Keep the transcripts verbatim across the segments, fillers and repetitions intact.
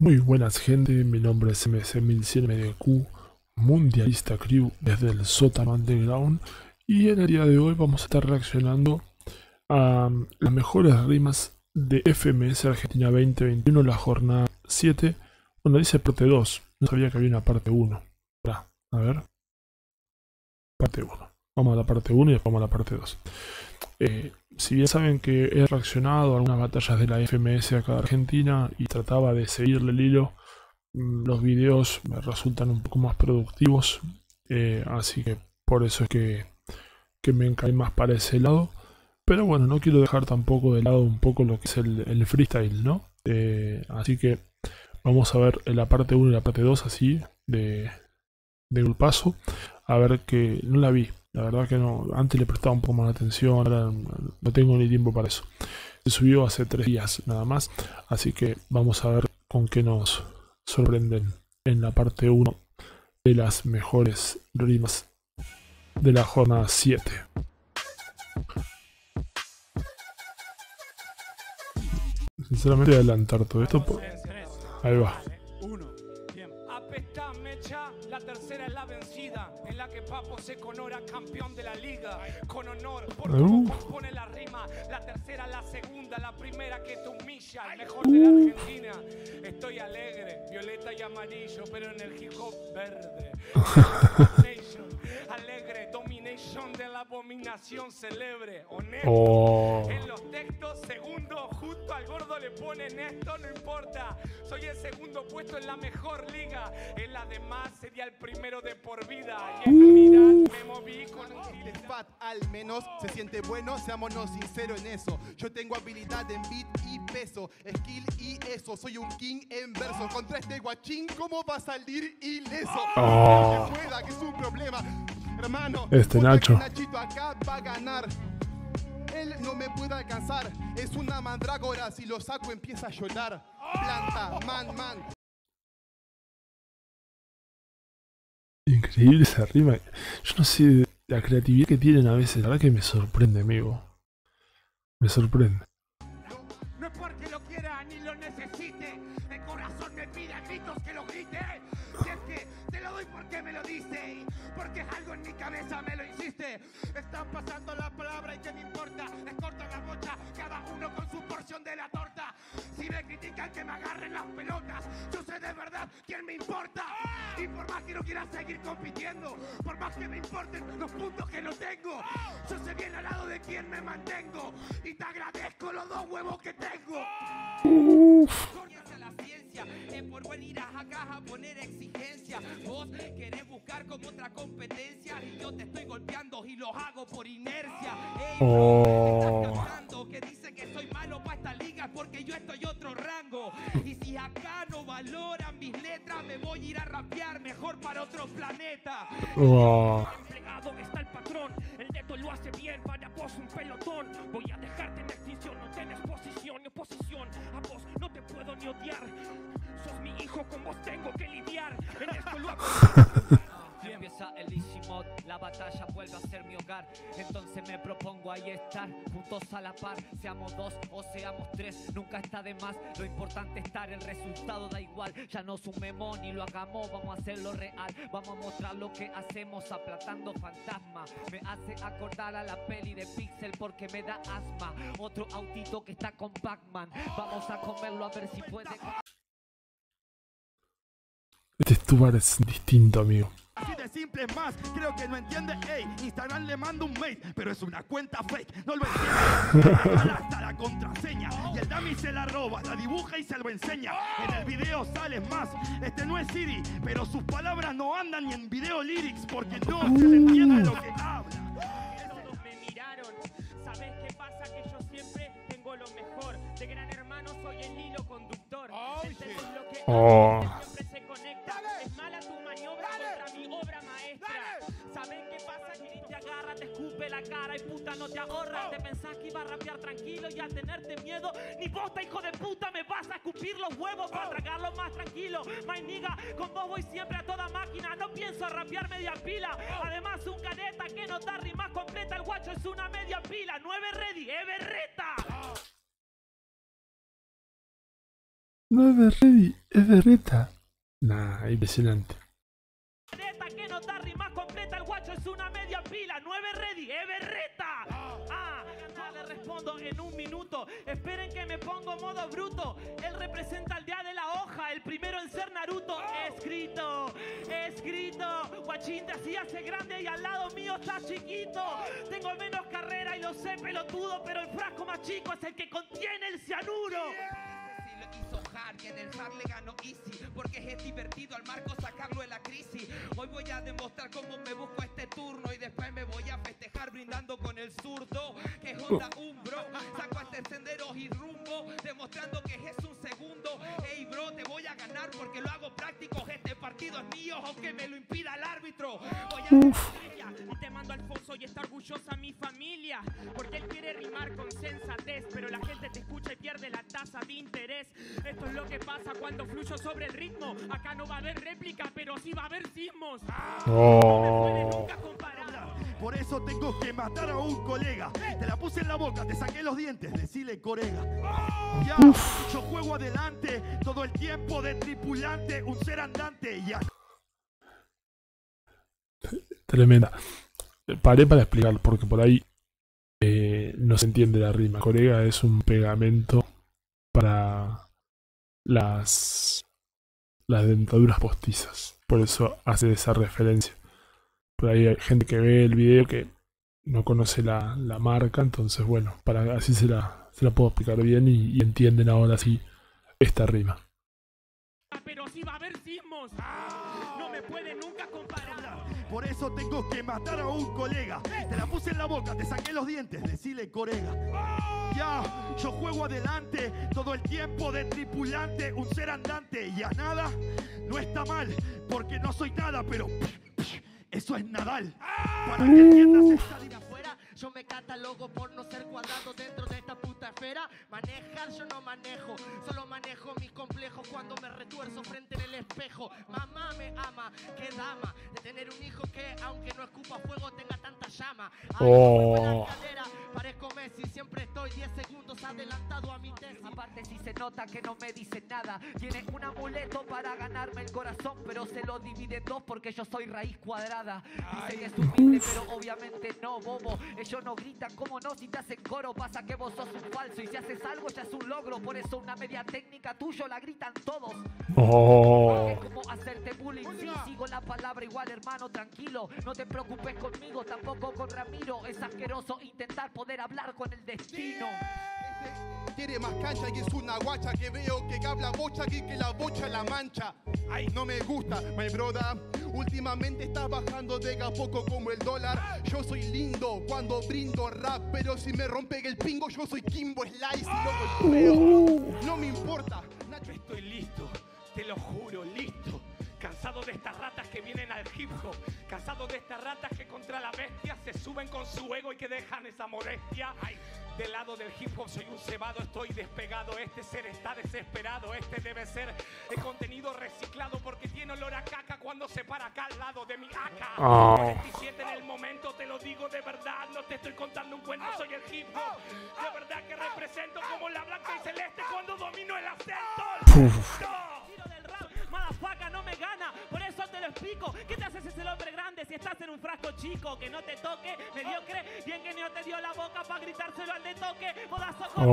Muy buenas gente, mi nombre es M C mil cien M D Q, mundialista crew desde el sótano underground, y en el día de hoy vamos a estar reaccionando a um, las mejores rimas de F M S Argentina veinte veintiuno, la jornada siete. Bueno, dice parte dos, no sabía que había una parte uno. A ver, parte uno. Vamos a la parte uno y después vamos a la parte dos. Eh, si bien saben que he reaccionado a algunas batallas de la F M S acá de Argentina y trataba de seguirle el hilo, los videos me resultan un poco más productivos, eh, así que por eso es que, que me encaí más para ese lado. Pero bueno, no quiero dejar tampoco de lado un poco lo que es el, el freestyle, ¿no? Eh, así que vamos a ver la parte uno y la parte dos así, de, de un paso. A ver, que no la vi. La verdad que no, antes le prestaba un poco más de atención, ahora no tengo ni tiempo para eso. Se subió hace tres días nada más, así que vamos a ver con qué nos sorprenden en la parte uno de las mejores rimas de la jornada siete. Sinceramente voy a adelantar todo esto por... Ahí va. La tercera es la vencida, en la que Papo se conora campeón de la liga. Con honor, por cómo compone la rima. La tercera, la segunda, la primera que te humilla. El mejor de la Argentina. Estoy alegre, violeta y amarillo, pero en el hip hop verde. Alegre, domination de la abominación celebre. Honesto, oh. En los textos, segundo, justo al gordo le ponen esto, no importa. Soy el segundo puesto en la mejor liga. En la demás sería el primero de por vida. Y en mirar me moví con un de fat, al menos se siente bueno, seámonos sinceros en eso. Yo tengo habilidad en beat y peso, skill y eso. Soy un king en verso. Contra este guachín, ¿cómo va a salir ileso? Oh. Que pueda, que es un problema. Hermano, este Nacho. Nachito acá va a ganar. Él no me puede alcanzar. Es una mandrágora. Si lo saco empieza a llorar. Planta, man, man. Increíble esa rima. Yo no sé la creatividad que tienen a veces. La verdad que me sorprende, amigo. Me sorprende. No, no es porque lo quiera ni lo necesite. El corazón me pide a gritos que lo grite. Si es que te lo doy porque me lo dice. Porque es algo en mi cabeza, me lo insiste. Están pasando la palabra y qué me importa. Les cortan la bocha, cada uno con su porción de la torta. Si me critican que me agarren las pelotas, yo sé de verdad quién me importa. Y por más que no quiera seguir compitiendo, por más que me importen los puntos que no tengo, yo sé bien al lado de quien me mantengo. Y te agradezco los dos huevos que tengo. La ciencia, es por venir acá a poner exigencia. Vos querés buscar como otra competencia y yo te estoy golpeando y lo hago por inercia. Ey, oh. estás cantando que dice que soy malo para esta liga porque yo estoy otro rango. Y si acá no valoran mis letras, me voy a ir a rapear mejor para otro planeta. Oh. Empleado está el patrón, el neto lo hace bien, para vos un pelotón. Voy a dejarte en extinción, no tenés posición ni oposición. A vos no te puedo ni odiar. Sos mi hijo, con vos tengo que lidiar. En esto lo hago. Empieza el easy mode, la batalla vuelve a ser mi hogar. Entonces me propongo ahí estar, juntos a la par. Seamos dos o seamos tres, nunca está de más. Lo importante es estar, el resultado da igual. Ya no sumemos ni lo hagamos, vamos a hacerlo real. Vamos a mostrar lo que hacemos aplastando fantasmas. Me hace acordar a la peli de Pixel porque me da asma. Otro autito que está con Pac-Man. Vamos a comerlo a ver si puede. Este Stuart es distinto, amigo. Así de simple es más, creo que no entiende. Ey, Instagram le manda un mail, pero es una cuenta fake, no lo entiende. Hasta la contraseña y el dummy se la roba, la dibuja y se lo enseña. En el video sale más, este no es Siri, pero sus palabras no andan ni en video lyrics porque no se le entiende lo que habla. Todos me miraron, ¿sabes qué pasa? Que yo siempre tengo lo mejor. De Gran Hermano soy el hilo conductor. ¿Entendés lo que oh. siempre se conecta? Es mala tu maniobra contra mi obra maestra. ¿Saben qué pasa? Que te agarra, te escupe la cara y puta no te ahorra. Te pensás que iba a rapear tranquilo y al tenerte miedo, ni bosta, hijo de puta, me vas a escupir los huevos para tragarlo más tranquilo. My nigga, con vos voy siempre a toda máquina, no pienso rapear media pila. Además un caneta que no da rima completa, el guacho es una media pila. Nueve ready, Everreta. No es Berretti, es Berreta. Nah, impresionante. Berreta, que no está rima completa, el guacho es una media pila, no es Berretti, es Berreta. Ah, ya le respondo en un minuto, esperen que me pongo modo bruto. Él representa el día de la hoja, el primero en ser Naruto. Escrito, escrito, guachín te así hace grande y al lado mío está chiquito. Tengo menos carrera y lo sé pelotudo, pero el frasco más chico es el que contiene el cianuro. Hizo hard y en el hard le ganó easy, porque es divertido al Marco sacarlo de la crisis. Hoy voy a demostrar cómo me busco este turno y después me voy a festejar brindando con el zurdo, que es onda un bro. Saco este sendero y rumbo, demostrando que es un segundo. Ey bro, te voy a ganar porque lo hago práctico. Este partido es mío, aunque me lo impida el árbitro. Voy a trivia y te mando a Alfonso y está orgullosa mi familia, porque él quiere rimar con sensatez, pero la gente te escucha y pierde la tasa de interés. Esto es lo que pasa cuando fluyo sobre el ritmo. Acá no va a haber réplica, pero sí va a haber sismos. Oh. No me puedes nunca comparar. Por eso tengo que matar a un colega. Te la puse en la boca, te saqué los dientes, decile corega. Ya, yo juego adelante, todo el tiempo de tripulante, un ser andante, ya. Tremenda. Paré para explicar, porque por ahí eh, no se entiende la rima. Corega es un pegamento para las, las dentaduras postizas. Por eso hace esa referencia. Por ahí hay gente que ve el video que no conoce la, la marca, entonces bueno, para así se la, se la puedo explicar bien y, y entienden ahora sí esta rima. Pero sí va a haber sismos. No me puede nunca comparar. Por eso tengo que matar a un colega. Te la puse en la boca, te saqué los dientes, decile corega. Ya, yo juego adelante, todo el tiempo de tripulante, un ser andante. Y a nada no está mal, porque no soy nada, pero eso es Nadal. Para que entiendas esta De afuera, yo me catalogo por no ser cuadrado dentro de esta puta esfera. Manejar yo no manejo, solo manejo mis complejos cuando me retuerzo frente en el espejo. Mamá me ama, qué dama, de tener un hijo que aunque no escupa fuego tenga tanta llama. Ay, Oh. la cadera, parezco Messi, siempre estoy diez segundos adelantado a mi tesis. Aparte si se nota que no me dice nada, tiene un amuleto para ganarme el corazón, pero se lo divide en dos porque yo soy raíz cuadrada. Dice que es humilde, pero obviamente no, bobo. Ellos no gritan, como no, si te hacen coro. Pasa que vos sos un falso y si haces algo ya es un logro. Por eso una media técnica tuyo la gritan todos. Oh. Es como hacerte bullying. Sí, sigo la palabra igual, hermano, tranquilo. No te preocupes conmigo, tampoco con Ramiro. Es asqueroso intentar poder hablar con el destino. Quiere más cancha y es una guacha que veo que habla bocha y que la bocha la mancha. Ay, no me gusta, my brother. Últimamente está bajando de a poco como el dólar. Yo soy lindo cuando brindo rap, pero si me rompe el pingo yo soy Kimbo Slice y luego golpeo. No me importa. Nacho, Estoy listo, te lo juro, listo. Cansado de estas ratas que vienen al hip hop. Cansado de estas ratas que contra la bestia se suben con su ego y que dejan esa modestia. Ay, del lado del hip hop soy un cebado, estoy despegado. Este ser está desesperado. Este debe ser el contenido reciclado porque tiene olor a caca cuando se para acá al lado de mi acá. Oh. cuarenta y siete en el momento, te lo digo de verdad. No te estoy contando un cuento, soy el hip hop. De verdad que represento como la blanca y celeste cuando domino el acento. No. Tiro del rap, motherfucker, no me gana. Por eso te lo explico. ¿Qué te haces ese hombre grande si estás en un frasco chico? Que no te toque, mediocre. Bien que no te dio la boca para gritárselo al de toque. Modazo con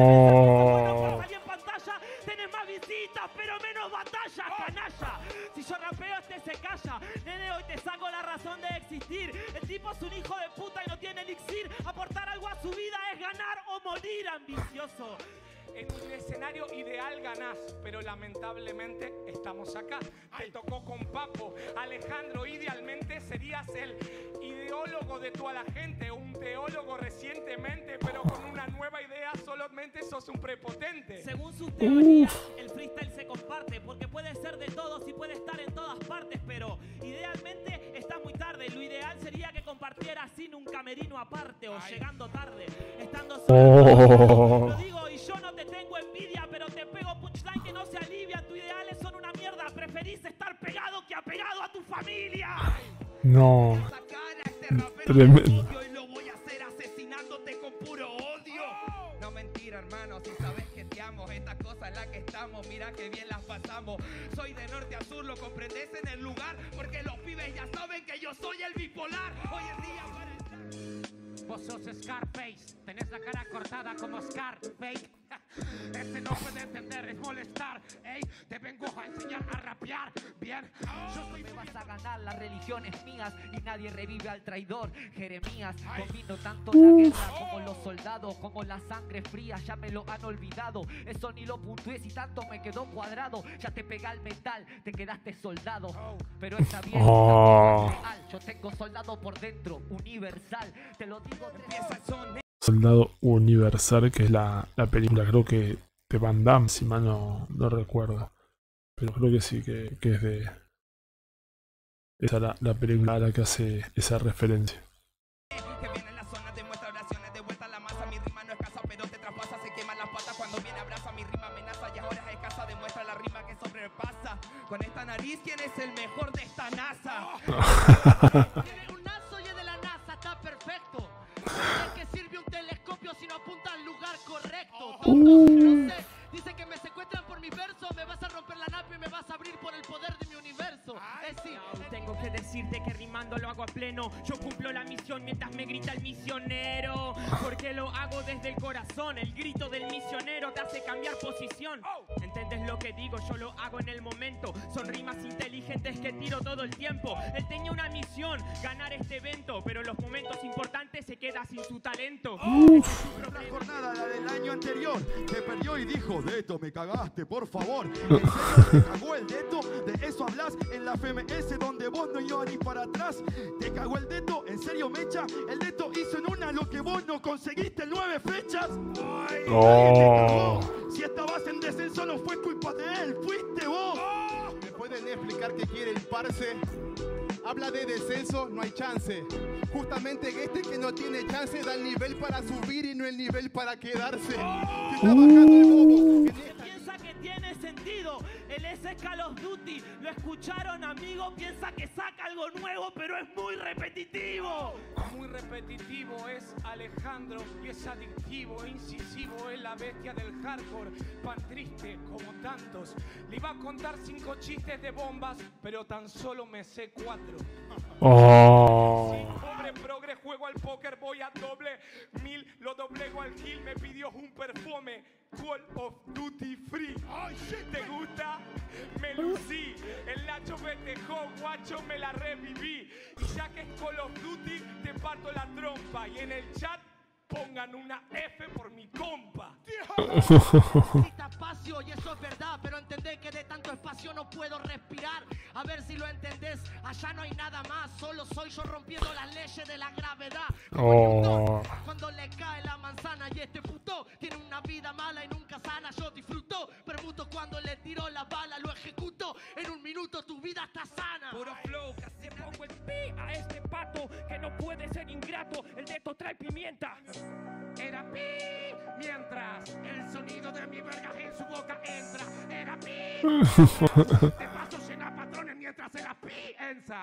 Oh. en pantalla. Tenés más visitas, pero menos batalla, canalla. Si yo rapeo, este se calla. Nene, hoy te saco la razón de existir. El tipo es un hijo de puta y no tiene elixir. Aportar algo a su vida es ganar o morir, ambicioso. En un escenario ideal ganás, pero lamentablemente estamos acá. Te tocó con Papo, Alejandro, idealmente serías el ideólogo de toda la gente, un teólogo recientemente, pero con una nueva idea solamente sos un prepotente. Según sus teorías, el freestyle se comparte, porque puede ser de todos y puede estar en todas partes, pero idealmente estás muy tarde. Lo ideal sería que compartieras sin un camerino aparte o llegando tarde, estando solo. Lo digo y yo no te tengo envidia, pero te pego punchline que no se alivia. Tus ideales son una mierda. Preferís estar pegado que apegado a tu familia. No. Sacar a este rapero Tremendo. odio y lo voy a hacer asesinándote con puro odio. No mentira, hermano, si sabes que te amo, esta cosa es la que estamos mira que bien las pasamos. Soy de norte a sur, lo comprendes en el lugar, porque los pibes ya saben que yo soy el bipolar. Hoy en día para estar... Vos sos Scarface, tenés la cara cortada como Scarface. Este no puede entender, es molestar. Ey, te vengo a enseñar a rapear. Bien, yo soy... Me vas a ganar, la religión es mía y nadie revive al traidor. Jeremías, combino tanto la guerra como los soldados, como la sangre fría, ya me lo han olvidado. Eso ni lo puntué, si tanto me quedó cuadrado. Ya te pega el metal, te quedaste soldado. Pero está bien, Oh. está bien, yo tengo soldado por dentro, universal. Te lo digo tres veces. Soldado Universal, que es la, la película, creo que de Van Damme, si mal no, no recuerdo. Pero creo que sí, que, que es de... Esa es la, la película a la que hace esa referencia. Que viene en la zona, demuestra oraciones, de vuelta a la masa. Mi rima no es casa, pero te traspasa, se queman las patas. Cuando viene abraza, mi rima amenaza y ahora es escasa. Demuestra la rima que sobrepasa. Con esta nariz, ¿quién es el mejor de esta NASA? Tiene un nazo y es de la NASA, está perfecto. ¿De qué sirve un telescopio si no apunta al lugar correcto? Tonto, no sé. Dice que me secuestran por mi verso. Me vas a romper la nave y me vas a abrir por el poder de mi universo. Es sí, Tengo que decirte que rimando lo hago a pleno. Yo cumplo la misión mientras me grita el misionero. Porque lo hago desde el corazón. El grito del misionero te hace cambiar posición. ¿Entendés lo que digo? Yo lo hago en el momento. Son rimas inteligentes que tiro todo el tiempo. Él tenía una misión, ganar este evento. Pero en los momentos importantes se queda sin su talento. Otra jornada, la del año anterior, que perdió y dijo, Deto, me cagaste, por favor. ¿En serio te cagó el Deto? ¿De eso hablas en la F M S donde vos no ibas ni para atrás? ¿Te cagó el Deto? ¿En serio, Mecha? El Deto hizo en una lo que vos no conseguiste en nueve fechas. Ay, Oh. nadie te cagó. Si estabas en descenso no fue culpa de él, fuiste vos. ¿Me pueden explicar qué quiere el parce? Habla de descenso, no hay chance. Justamente este que no tiene chance da el nivel para subir y no el nivel para quedarse. Que está bajando el bobo. En esta- Piensa que tiene sentido. El S es Call of Duty. Lo escucharon, amigo. Piensa que saca algo nuevo, pero es muy repetitivo. Muy repetitivo es Alejandro y es adictivo e incisivo, es la bestia del hardcore, pan triste como tantos. Le iba a contar cinco chistes de bombas, pero tan solo me sé cuatro. Oh. Pobre progre, juego al póker, voy a doble mil, lo doblego al kill, me pidió un perfume, Call of Duty Free. ¿Te gusta? Me lucí, el Nacho festejó, guacho, me la reviví. Y ya que es Call of Duty, te parto la trompa. Y en el chat pongan una F por mi compa. necesita espacio y eso es verdad, pero entendé que de tanto espacio no puedo respirar. A ver si lo entendés, allá no hay nada más, solo soy yo rompiendo las leyes de la gravedad. Como Oh. Newton, cuando le cae la manzana y este puto tiene una vida mala y nunca sana. Yo disfruto, permuto cuando le tiro la bala, lo ejecuto, en un minuto tu vida está sana. Puro flow, casi pongo el pi a este pato que no puede ser ingrato. El Deto trae pimienta. Era pi mientras el sonido de mi verga en su boca entra. Era pi. De paso llena patrones mientras se la piensa.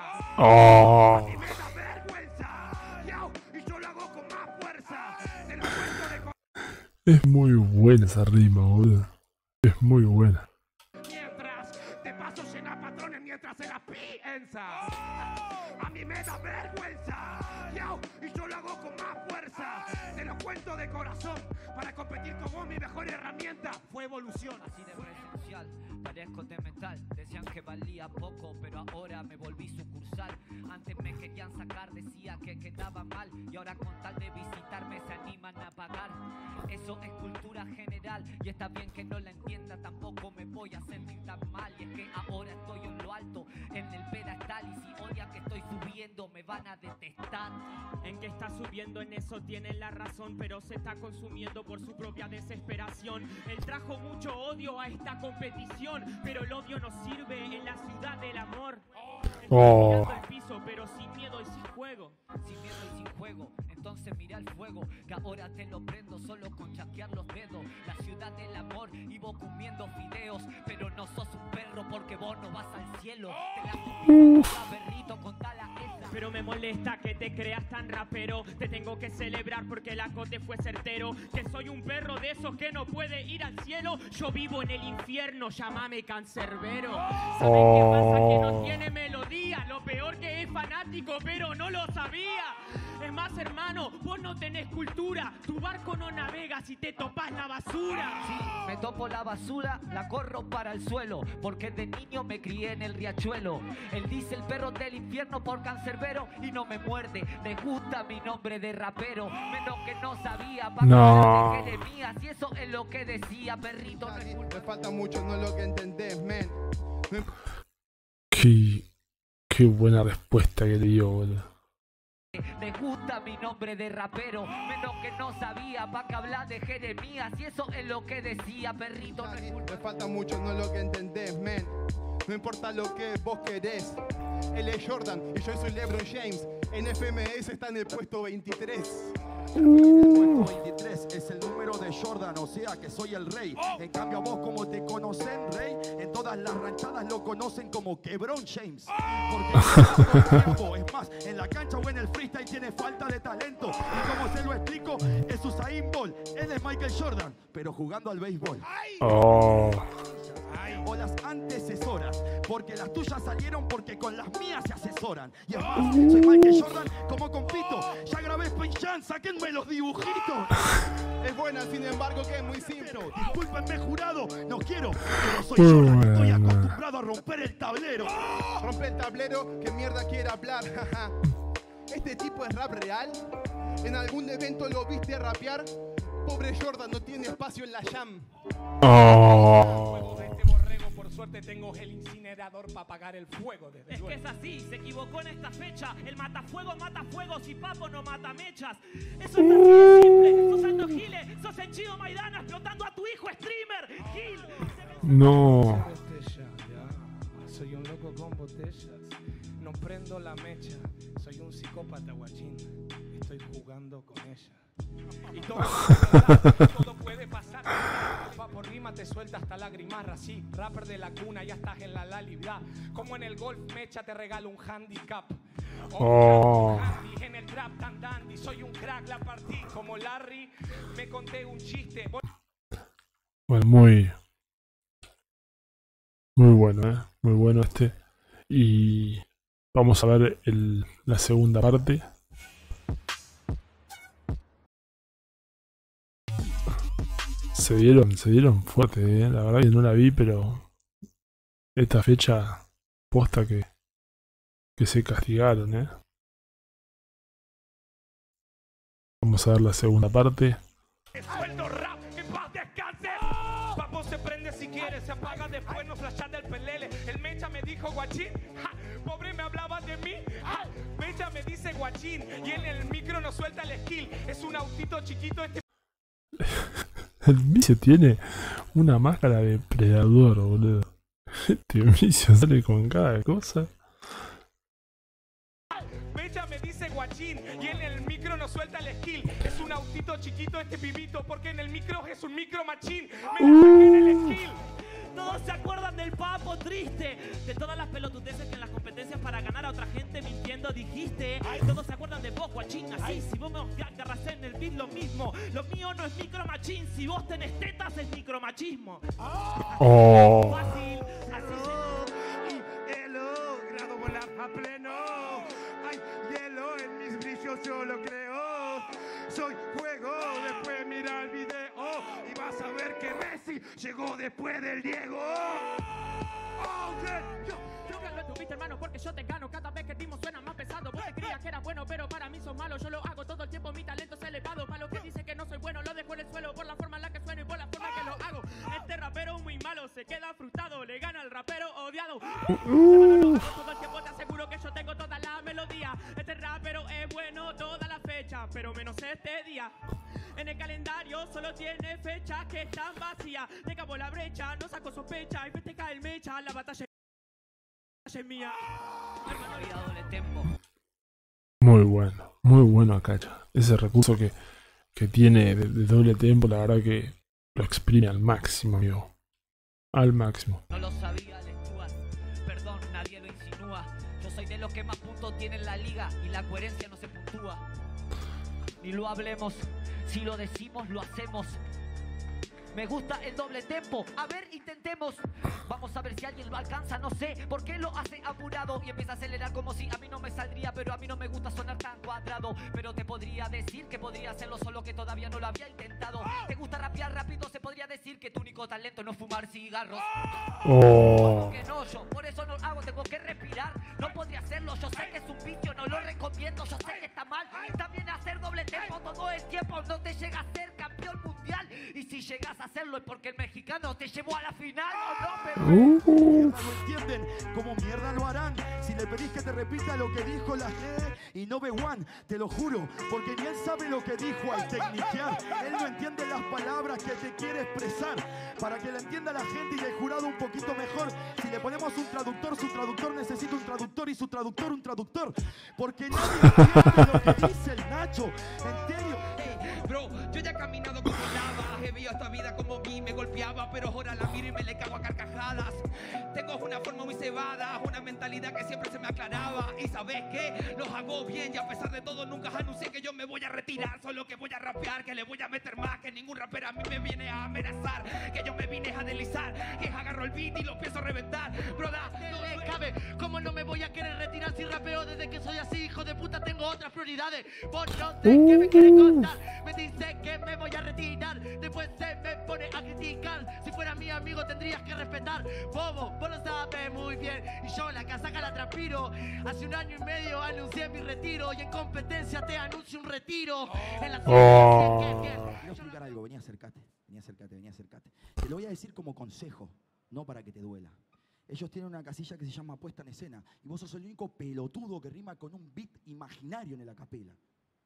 Oh. Y me da vergüenza. Yao, y yo lo hago con más fuerza. Te lo cuento de co- Es muy buena esa rima, boludo. Es muy buena. mientras. De paso llena patrones mientras se la piensa. A mí me da vergüenza. Yao, y yo lo hago con más fuerza. Te lo cuento de corazón. Para competir con vos mi mejor herramienta fue evolución. Así de presencial, parezco de metal. Decían que valía poco, pero ahora me volví sucursal. Antes me querían sacar, decía que quedaba mal. Y ahora con tal de visitarme se animan a pagar. Eso es cultura general y está bien que no la entienda. Tampoco me voy a sentir tan mal. Y es que ahora estoy en lo alto, en el pedestal. Y si odian que estoy subiendo, me van a detestar. En que está subiendo, en eso tienen la razón, pero se está consumiendo por su propia desesperación. Él trajo mucho odio a esta competición, pero el odio no sirve en la ciudad del amor. Estoy Oh. mirando el piso, pero sin miedo y sin juego. Sin miedo y sin juego, entonces mira el fuego, que ahora te lo prendo solo con chasquear los dedos. La ciudad del amor y vos comiendo fideos, pero no sos un perro porque vos no vas al cielo. Te la comiendo con la berrito con tala esa. Pero me molesta que te creas tan rapero. Te tengo que celebrar porque el acote fue certero. Que soy un perro de esos que no puede ir al cielo. Yo vivo en el infierno, llámame cancerbero. ¿Saben qué pasa? Que no tiene melodía. Lo peor que es fanático, pero no lo sabía. Es más, hermano, vos no tenés cultura. Tu barco no navega si te topas la basura. Sí, me topo la basura, la corro para el suelo, porque de niño me crié en el riachuelo. Él dice el perro del infierno por cancerbero y no me muerde. Le gusta mi nombre de rapero, menos que no sabía. Pa' No. que de mía, si eso es lo que decía, perrito. No es culpa. Me falta mucho, no es lo que entendés, men. Me- Qué, qué buena respuesta que le dio, boludo. Le gusta mi nombre de rapero, menos que no sabía. Pa' que hablar de Jeremías, si eso es lo que decía, perrito. No es culpa. Me falta mucho, no es lo que entendés, men. No importa lo que vos querés. Él es Jordan y yo soy LeBron James. En F M S está en el puesto veintitrés. El puesto veintitrés es el número de Jordan, o sea que soy el rey. En cambio a vos como te conocen, rey, en todas las ranchadas lo conocen como Quebrón James. Porque todo el tiempo, es más, en la cancha o en el freestyle tiene falta de talento. Y como se lo explico, es Usain Bolt, él es Michael Jordan, pero jugando al béisbol. Oh. O las antecesoras, porque las tuyas salieron porque con las mías se asesoran. Y es más, soy Michael Jordan como compito. Ya grabé Space Jam, sáquenme los dibujitos. Es buena, sin embargo, que es muy simple. Pero, discúlpenme, jurado, no quiero, pero soy Muy Jordan, estoy buena. acostumbrado a romper el tablero. Rompe el tablero, que mierda quiere hablar. ¿Este tipo es rap real? ¿En algún evento lo viste rapear? Pobre Jordan, no tiene espacio en la jam. Oh. De este borrego, por suerte tengo el incinerador para apagar el fuego desde Es que luego. es así, se equivocó en esta fecha. El matafuego mata fuegos y Papo no mata mechas. Eso es así de simple. Sos Aldo Giles, sos el Chido Maidana explotando a tu hijo streamer. Gil. No. Botella, ya. Soy un loco con botellas. No prendo la mecha. Soy un psicópata guachín. Estoy jugando con ella. Y todo puede pasar, todo puede pasar. Va por rima, te suelta hasta lágrimas. Así, rapper de la cuna, ya estás en la lalibra. Como en el golf mecha te regalo un handicap. Oh. Handy, en el trap tan dandy. Soy un crack, la partí como Larry. Me conté un chiste. Bueno, muy. Muy bueno, ¿eh? Muy bueno este. Y vamos a ver el, la segunda parte. Se dieron, se dieron fuerte, ¿eh? La verdad que no la vi, pero esta fecha posta que, que se castigaron, ¿eh? Vamos a ver la segunda parte. Sueldo rap, en paz descanse. Papo se prende si quiere, se apaga después, no flashea del pelele. El Mecha me dijo guachín, ja, pobre me hablaba de mí. Ja, Mecha me dice guachín y en el micro no suelta el skill. Es un autito chiquito este. El vicio tiene una máscara de predador, boludo. Este vicio sale con cada cosa. Mecha me dice guachín y en el micro no suelta el skill. Es un autito chiquito este pibito porque en el micro es un micro machín. Me la saqué en el skill. Todos se acuerdan del Papo triste, de todas las pelotudeces que en las competencias para ganar a otra gente mintiendo dijiste. Todos se acuerdan de vos, guachín, así. Si vos me agarrás en el beat, lo mismo. Lo mío no es micromachín, si vos tenés tetas es micromachismo. Oh. Fácil, así He logrado volar a pleno. Hay hielo en mis brillos, yo lo creo. Soy fuego, después mira el video y vas a ver que Messi llegó después del Diego. Oh, yeah, yo, Nunca lo tuviste, hermano, porque yo te gano. Cada vez que dimos suena más pesado. Vos te creías que era bueno, pero para mí sos malo. Yo lo hago todo el tiempo, mi talento es elevado. Malo que dice que no soy bueno, lo dejo en el suelo por la forma en la que sueno y por la forma que lo hago. Este rapero muy malo se queda frustrado, le gana al rapero odiado. Todo el tiempo te aseguro que yo tengo toda la melodía. Este rapero es bueno toda la fecha, pero menos este día. En el calendario solo tiene fechas que están vacías. Le acabó la brecha, no saco sospecha y festeja el mecha. La batalla es mía. Doble tempo. Muy bueno, muy bueno acá ya. Ese recurso que, que tiene de, de doble tempo, la verdad que lo exprime al máximo, amigo. Al máximo. No lo sabía, lectúas. Perdón, nadie lo insinúa. Yo soy de los que más puntos tiene en la liga y la coherencia no se puntúa. Ni lo hablemos, si lo decimos lo hacemos. Me gusta el doble tempo, a ver, intentemos. Vamos a ver si alguien lo alcanza, no sé por qué lo hace apurado y empieza a acelerar como si a mí no me saldría, pero a mí no me gusta sonar tan cuadrado. Pero te podría decir que podría hacerlo, solo que todavía no lo había intentado. Te gusta rapear rápido, se podría decir que tu único talento no es fumar cigarros. Oh. Que no, yo por eso no hago, tengo que respirar. No podría hacerlo, yo sé que es un vicio, no lo recomiendo. Yo sé que está mal, también hacer doble tempo todo el tiempo no te llega a ser campeón mundial. Y si llegas a hacerlo es porque el mexicano te llevó a la final, ¿o no, bebé? Uh. No entienden cómo mierda lo harán si le pedís que te repita lo que dijo la G y no ve One, te lo juro, porque ni él sabe lo que dijo al tecniquear. Él no entiende las palabras que te quiere expresar. Para que la entienda la gente y el jurado un poquito mejor, si le ponemos un traductor, su traductor necesita un traductor y su traductor un traductor, porque nadie entiende lo que dice el Nacho. En serio. Hey, bro, yo ya he caminado como lava, he visto esta vida como mí me golpeaba, pero ahora la miro y me le cago a carcajadas. Tengo una forma muy cebada, una mentalidad que siempre se me aclaraba. Y sabes qué, los hago bien y a pesar de todo nunca anuncié que yo me voy a retirar. Solo que voy a rapear, que le voy a meter más, que ningún rapero a mí me viene a amenazar. Que yo me vine a deslizar, que agarro el beat y lo empiezo a reventar. Broda, No me cabe, ¿cómo no me voy a querer retirar si rapeo desde que soy así? Hijo de puta, tengo otras prioridades. Vos no sé qué me quiere contar. Me dice que me voy a retirar, después se me pone a criticar. Si fuera mi amigo tendrías que respetar. Bobo, vos lo sabes muy bien. Y yo la casaca la transpiro. Hace un año y medio anuncié mi retiro y en competencia te anuncio un retiro. En la Oh. Quiero explicar algo, vení acércate, vení acércate, vení acércate. Te lo voy a decir como consejo, no para que te duela. Ellos tienen una casilla que se llama puesta en escena y vos sos el único pelotudo que rima con un beat imaginario en el acapela.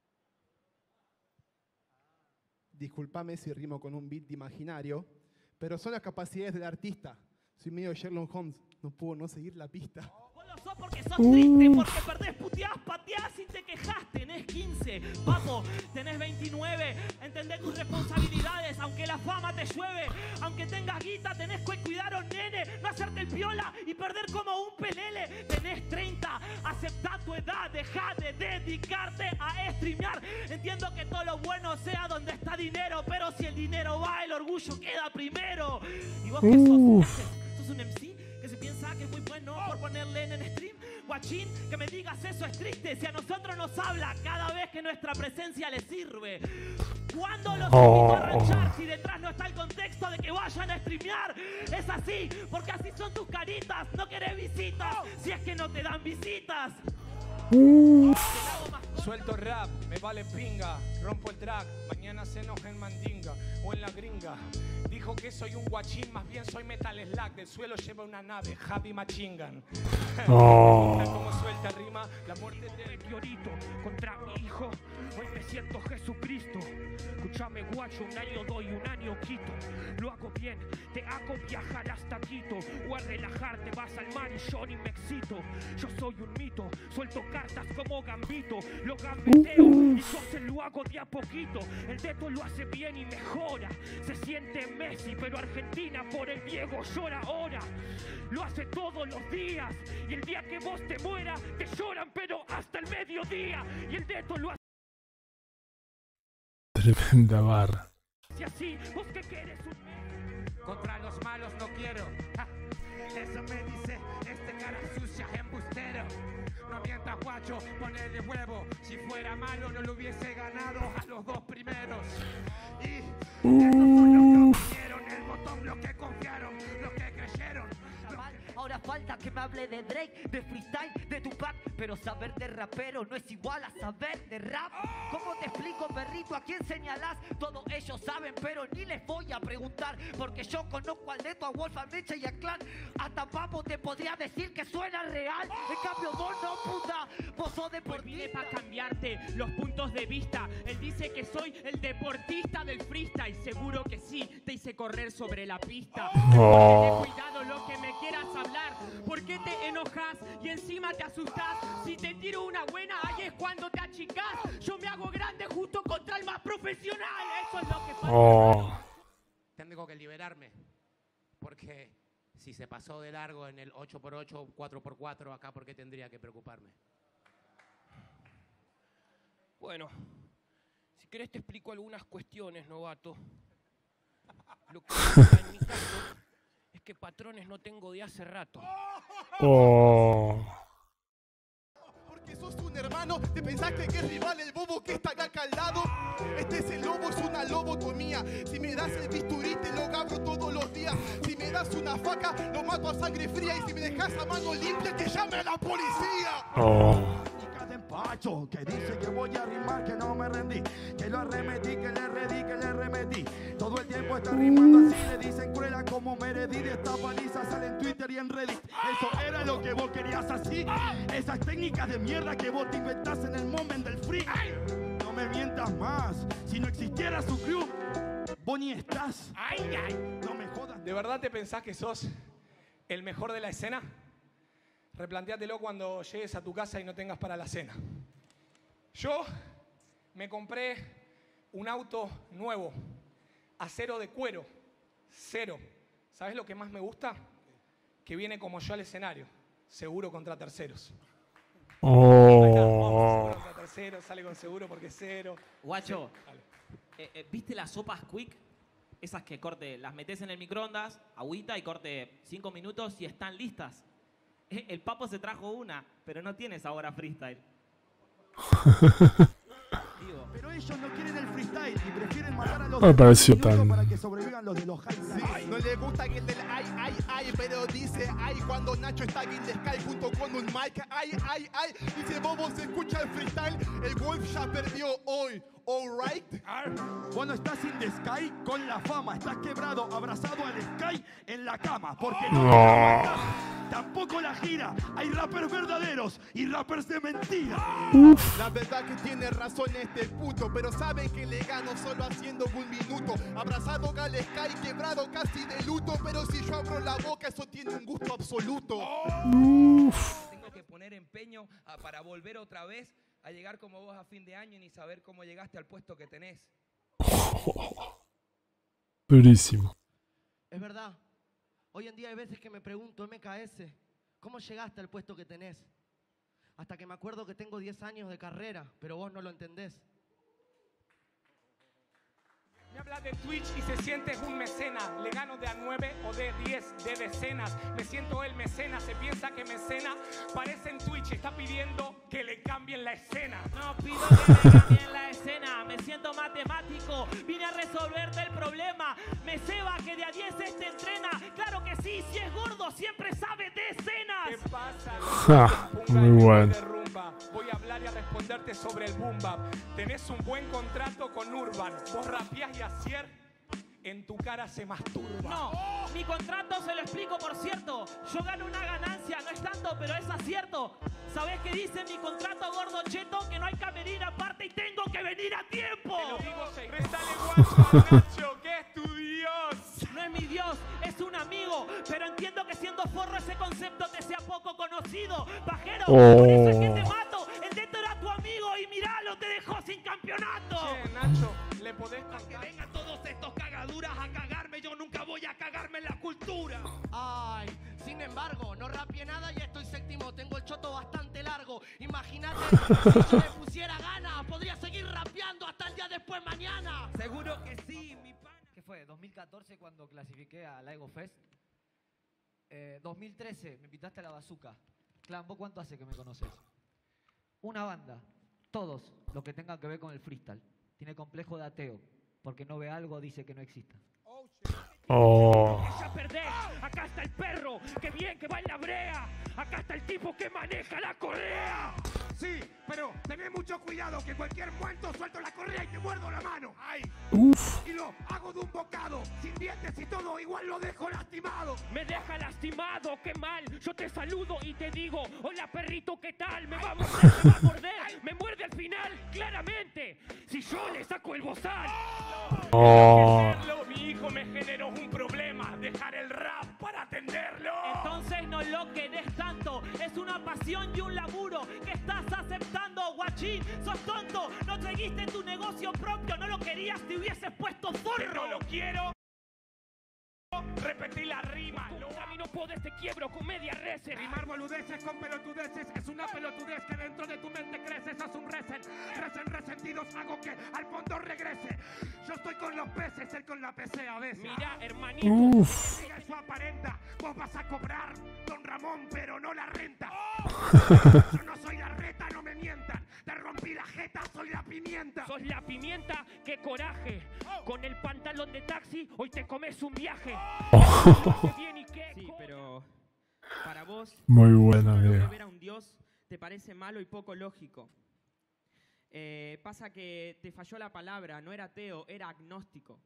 Disculpame si rimo con un beat imaginario, pero son las capacidades del artista. Soy medio Sherlock Holmes, no puedo no seguir la pista. Vos lo sos porque sos triste, porque perdés, puteás, pateás y te quejás. Tenés quince, papo, tenés veintinueve. Entendés tus responsabilidades, aunque la fama te llueve. Aunque tengas guita, tenés que cuidar a un nene. No hacerte el piola y perder como un pelele. Tenés treinta, aceptá tu edad. Dejá de dedicarte a streamear. Entiendo que todo lo bueno sea donde está dinero, pero si el dinero va, el orgullo queda primero. ¿Y vos qué sos? ¿Sos un M C que se piensa que es muy bueno por ponerle en el stream? Guachín, que me digas eso es triste. Si a nosotros nos habla cada vez que nuestra presencia le sirve. ¿Cuándo los invito a ranchar si detrás no está el contexto de que vayan a streamear? Es así, porque así son tus caritas. No querés visitas, si es que no te dan visitas. Suelto rap, me vale pinga, rompo el track, mañana se enoja en Mandinga o en la gringa. Dijo que soy un guachín, más bien soy Metal Slack, del suelo lleva una nave, Javi Machingan. Oh. Como suelta rima, la muerte de Meteorito contra mi hijo, hoy me siento Jesucristo. Escúchame guacho, un año doy, un año quito. Lo hago bien, te hago viajar hasta Quito. O a relajarte vas al mar y yo ni me excito. Yo soy un mito, suelto cartas como Gambito. Lo gambeteo y yo se lo hago de a poquito. El Deto lo hace bien y mejora. Se siente Messi, pero Argentina por el Diego llora ahora. Lo hace todos los días y el día que vos te mueras te lloran, pero hasta el mediodía. Y el Deto lo hace Tremenda barra. así. ¿Vos qué querés? Un... Contra los malos no quiero. Ja. Eso me dice este cara sucia embustero. No mientas guacho, ponele huevo. Si fuera malo no lo hubiese ganado a los dos primeros. Y esos son los que vinieron, el botón, los que confiaron, los que creyeron. Ahora falta que me hable de Drake, de freestyle, de Tupac. Pero saber de rapero no es igual a saber de rap. ¿Cómo te explico, perrito? ¿A quién señalás? Todos ellos saben, pero ni les voy a preguntar. Porque yo conozco al Neto, a Wolf, a Mecha y a Clan. Hasta Papo te podría decir que suena real. En cambio vos no, puta. Vos sos deportista. Vine para cambiarte los puntos de vista. Él dice que soy el deportista del freestyle. Seguro que sí, te hice correr sobre la pista. Oh. Ten cuidado lo que me quieras hablar. ¿Por qué te enojas y encima te asustas? Si te tiro una buena, ahí es cuando te achicás. Yo me hago grande justo contra el más profesional. Eso es lo que pasa. Oh. Tengo que liberarme, porque si se pasó de largo en el ocho por ocho, cuatro por cuatro, acá, ¿por qué tendría que preocuparme? Bueno, si querés te explico algunas cuestiones, novato. Lo que pasa en mi caso es que patrones no tengo de hace rato. Oh. Porque sos un hermano, te pensás que es rival el bobo que está acá al lado. Este es el lobo, es una lobotomía. Si me das el bisturí te lo abro todos los días. Si me das una faca lo mato a sangre fría. Y si me dejas a mano limpia que llame a la policía. Oh. Pacho, que dice que voy a rimar, que no me rendí, que lo arremetí, que le redí, que le remetí. Todo el tiempo está rimando así, le dicen cruela como Meredith. Esta paliza sale en Twitter y en Reddit. Eso era lo que vos querías así. Esas técnicas de mierda que vos te inventás en el moment del free. No me mientas más. Si no existiera su crew, vos ni estás. Ay, ay. No me jodas. ¿De verdad te pensás que sos el mejor de la escena? Replantéatelo cuando llegues a tu casa y no tengas para la cena. Yo me compré un auto nuevo, acero de cuero, cero. ¿Sabes lo que más me gusta? Que viene como yo al escenario, seguro contra terceros. Oh. Contra terceros, sale con seguro porque es cero. Guacho, eh, eh, ¿viste las sopas quick? Esas que corte, las metes en el microondas, agüita y corte cinco minutos y están listas. El Papo se trajo una, pero no tiene sabor a freestyle. Pero ellos no quieren el freestyle y prefieren matar a los Me pareció tan... para que sobrevivan los de los highlights. Sí, no le gusta que el del ay, ay, ay, pero dice ay cuando Nacho está en the sky junto con un mic. Ay, ay, ay, dice bobo, se escucha el freestyle. El Wolf ya perdió hoy. Alright. Cuando estás in the sky con la fama, estás quebrado, abrazado al sky en la cama. Porque no, No. tampoco la gira. Hay rappers verdaderos y rappers de mentira. Uf. La verdad que tiene razón este puto, pero sabe que le gano solo haciendo un minuto. Abrazado al sky, quebrado casi de luto, pero si yo abro la boca eso tiene un gusto absoluto. Uf. Tengo que poner empeño a, para volver otra vez a llegar como vos a fin de año y ni saber cómo llegaste al puesto que tenés. Oh. Durísimo. Es verdad. Hoy en día hay veces que me pregunto, M K S, ¿cómo llegaste al puesto que tenés? Hasta que me acuerdo que tengo diez años de carrera, pero vos no lo entendés. Me habla de Twitch y se siente un mecenas. Le gano de a nueve o de diez, de decenas. Me siento el mecenas, se piensa que mecena. Parece en Twitch, está pidiendo que le cambien la escena. No pido que me cambien la escena, me siento matemático. Vine a resolverte el problema. Me ceba que de a diez este entrena. Claro que sí, si es gordo siempre sabe de escenas. ¿Qué pasa? Ja, muy bueno. Voy a hablar y a responderte sobre el boom bap. Tenés un buen contrato con Urban. Vos rapeás y Asier en tu cara se masturba. No, mi contrato se lo explico por cierto. Yo gano una ganancia, no es tanto, pero es acierto. ¿Sabés qué dice mi contrato, gordo cheto? Que no hay camerina aparte y tengo que venir a tiempo. Te lo digo, préstale guacho a Nacho, que es tu Dios. No es mi Dios, es un amigo. Pero entiendo que siendo forro ese concepto te sea poco conocido. Pajero, Oh. por eso es que te mato. El Deto era tu amigo y miralo, te dejó sin campeonato. Che, Nacho, le podés Que cantar. vengan todos estos cagaduras a cagarme, yo nunca voy a cagarme en la cultura. Ay, sin embargo, no rapié nada y estoy séptimo. Tengo el choto bastante largo. Imagínate, si yo le pusiera ganas, podría seguir rapeando hasta el día después mañana. Seguro que sí, mi pana. ¿Qué fue? ¿dos mil catorce cuando clasifiqué a la Ego Fest? Eh, dos mil trece me invitaste a la Bazooka. Clan, ¿vos cuánto hace que me conoces? Una banda. Todos los que tengan que ver con el freestyle. Tiene complejo de ateo. Porque no ve algo, dice que no exista. Oh. Ya perdés, acá está el perro, que bien que va en la brea. Acá está el tipo que maneja la correa. Sí, pero tenés mucho cuidado que cualquier muerto suelto la correa y te muerdo la mano. ¡Ay! Uf. Y lo hago de un bocado, sin dientes y todo, igual lo dejo lastimado. Me deja lastimado, qué mal. Yo te saludo y te digo, hola perrito, ¿qué tal? Me va a morder, me va a morder. Me muerde al final, claramente. Si yo le saco el bozal. Oh. Mi hijo me generó un problema. Dejar el rap para atenderlo. Entonces no lo querés tanto. Es una pasión y un laburo que estás aceptando, guachín. Sos tonto, no seguiste tu negocio propio. No lo querías, te hubieses puesto zorro. No lo quiero. Repetí la rima. Con camino podés te quiebro con media reset. Rimar boludeces con pelotudeces es una pelotudez que dentro de tu mente crece. Sos un resen, resen resentidos hago que al fondo regrese. Yo estoy con los peces, él con la P C a veces. Mira, hermanito. Uf. Eso aparenta, vos vas a cobrar, don Ramón, pero no la renta. Yo no soy la reta, no me mientan. Te rompí la jeta, soy la pimienta. Sos la pimienta, qué coraje. Con el pantalón de taxi, hoy te comes un viaje. Bien, ¿y qué? Sí, pero para vos, Muy buena, no amigo. ver a un dios te parece malo y poco lógico. Eh, pasa que te falló la palabra, no era ateo, era agnóstico.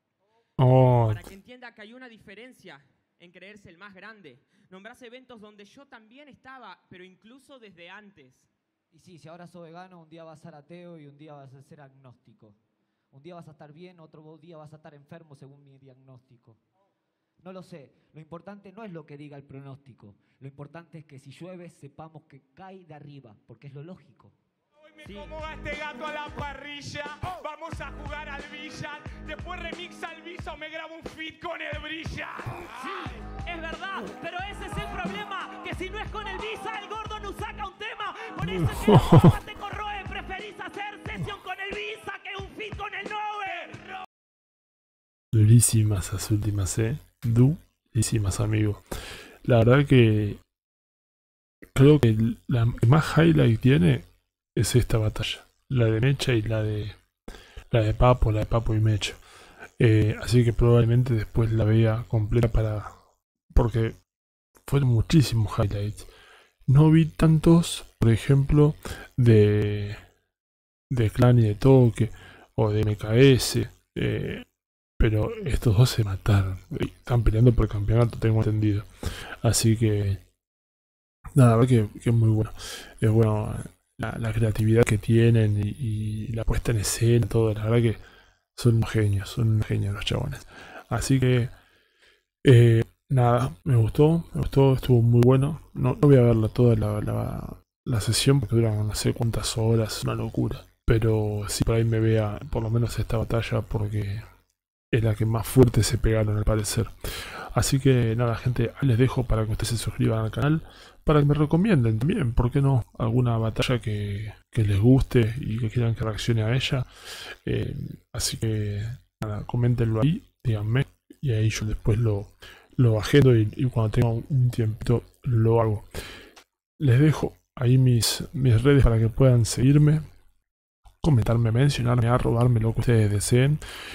Oh, Para que entienda que hay una diferencia en creerse el más grande. Nombrás eventos donde yo también estaba, pero incluso desde antes. Y sí, si ahora sos vegano, un día vas a ser ateo y un día vas a ser agnóstico. Un día vas a estar bien, otro día vas a estar enfermo según mi diagnóstico. No lo sé, lo importante no es lo que diga el pronóstico. Lo importante es que si llueve sepamos que cae de arriba, porque es lo lógico. Me como a este gato a la parrilla, vamos a jugar al billar. Después remix al viso, me grabo un feat con el brilla. Sí, es verdad, pero ese es el problema. Que si no es con el Visa, el gordo no saca un tema. Por eso es que la forma te corroe. Preferís hacer sesión con el Visa que un feat con el Nove. durísimas esas últimas, eh. Durísimas, amigo. La verdad que creo que la que más highlight tiene es esta batalla. La de Mecha y la de la de Papo, la de Papo y Mecha. Eh, así que probablemente después la vea completa para... porque fueron muchísimos highlights. No vi tantos, por ejemplo, de de Clan y de Toque o de M K S. Eh, pero estos dos se mataron. Están peleando por el campeonato, tengo entendido. Así que nada, la verdad que, que es muy bueno. Es bueno la, la creatividad que tienen y, y la puesta en escena, todo. La verdad que son unos genios, son unos genios los chabones. Así que eh, nada, me gustó, me gustó, estuvo muy bueno. No, no voy a verla toda la, la, la sesión porque duran no sé cuántas horas, una locura. Pero sí, por ahí me vea por lo menos esta batalla porque es la que más fuerte se pegaron al parecer. Así que nada, gente, ahí les dejo para que ustedes se suscriban al canal, para que me recomienden también, ¿por qué no? Alguna batalla que, que les guste y que quieran que reaccione a ella. Eh, así que nada, coméntenlo ahí, díganme, y ahí yo después lo, lo agendo y, y cuando tenga un tiempito lo hago. Les dejo ahí mis, mis redes para que puedan seguirme, comentarme, mencionarme, arrobarme lo que ustedes deseen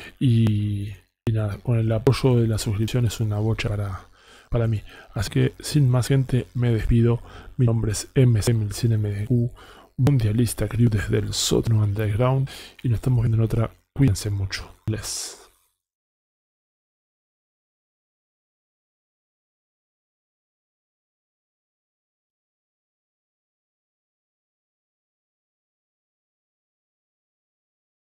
y, y nada, con el apoyo de la suscripción es una bocha para, para mí. Así que sin más, gente, me despido. Mi nombre es M C mil cien M D Q, mundialista crew desde el sótano underground y nos estamos viendo en otra. Cuídense mucho. Les